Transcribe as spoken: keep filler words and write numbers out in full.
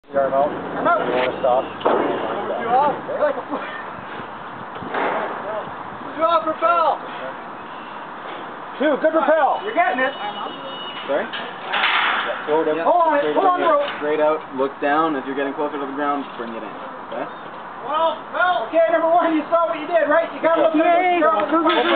Arm out. Arm out. You want to stop? Two off. Like a foot. Two off, rappel. Two, good rappel. You're getting it. Sorry? Yeah, hold it. Hold on it. Hold on the rope. Straight out, look down. As you're getting closer to the ground, bring it in. Okay? Well, well. Okay, number one, you saw what you did, right? You got to look at the